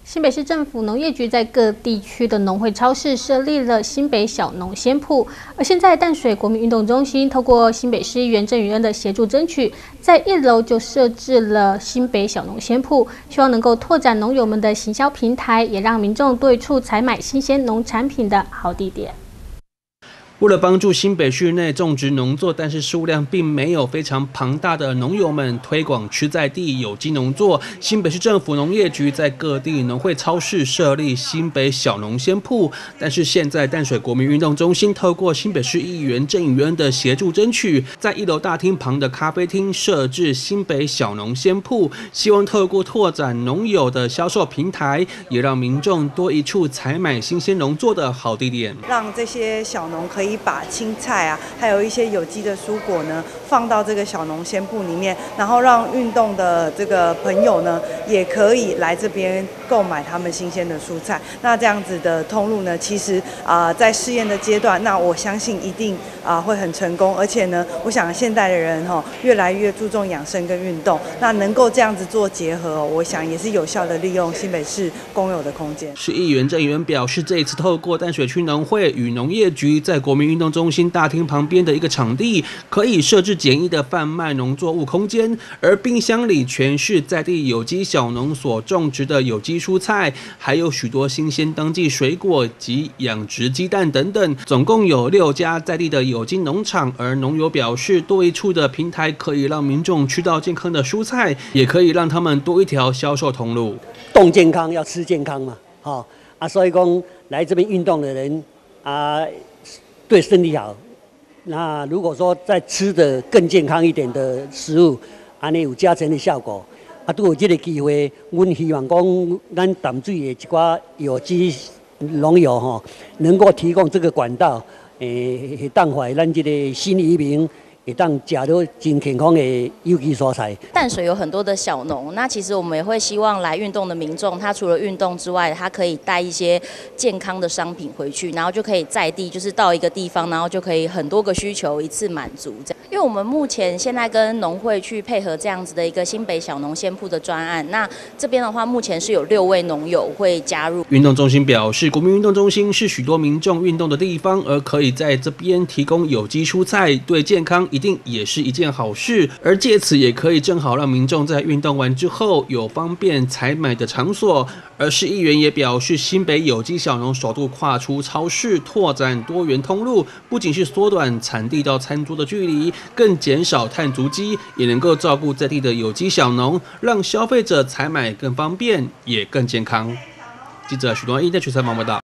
新北市政府农业局在各地区的农会超市设立了新北小农鲜铺，而现在淡水国民运动中心透过新北市议员郑宇恩的协助争取，在1楼就设置了新北小农鲜铺，希望能够拓展农友们的行销平台，也让民众多一处采买新鲜农产品的好地点。 为了帮助新北市内种植农作，但是数量并没有非常庞大的农友们推广吃在地有机农作，新北市政府农业局在各地农会超市设立新北小农鲜铺。但是现在淡水国民运动中心透过新北市议员郑宇恩的协助争取，在1楼大厅旁的咖啡厅设置新北小农鲜铺，希望透过拓展农友的销售平台，也让民众多一处采买新鲜农作的好地点， 让这些小农可以把青菜啊，还有一些有机的蔬果呢，放到这个小农鲜铺里面，然后让运动的这个朋友呢，也可以来这边购买他们新鲜的蔬菜。那这样子的通路呢，其实在试验的阶段，那我相信一定会很成功。而且呢，我想现代的人越来越注重养生跟运动，那能够这样子做结合，我想也是有效的利用新北市公有的空间。 市议员郑宇恩表示，这一次透过淡水区农会与农业局在国民运动中心大厅旁边的一个场地，可以设置简易的贩卖农作物空间，而冰箱里全是在地有机小农所种植的有机蔬菜，还有许多新鲜当季水果及养殖鸡蛋等等，总共有6家在地的有机农场。而农友表示，多一处的平台可以让民众吃到健康的蔬菜，也可以让他们多一条销售通路。 动健康要吃健康嘛，所以讲来这边运动的人对身体好。那如果说再吃的更健康一点的食物，安尼有加成的效果。都有这个机会，阮希望讲咱淡水的一寡有机农友能够提供这个管道，会当怀咱这个新移民。也当吃到真健康的有机蔬菜。 淡水有很多的小农，那其实我们也会希望来运动的民众，他除了运动之外，他可以带一些健康的商品回去，然后就可以在地，就是到一个地方，然后就可以很多个需求一次满足。因为我们目前现在跟农会去配合这样子的一个新北小农鲜铺的专案，那这边的话，目前是有6位农友会加入。 运动中心表示，国民运动中心是许多民众运动的地方，而可以在这边提供有机蔬菜，对健康一定也是一件好事，而借此也可以正好让民众在运动完之后有方便采买的场所。而市议员也表示，新北有机小农首度跨出超市，拓展多元通路，不仅是缩短产地到餐桌的距离，更减少碳足迹，也能够照顾在地的有机小农，让消费者采买更方便，也更健康。记者许端一在采访报道。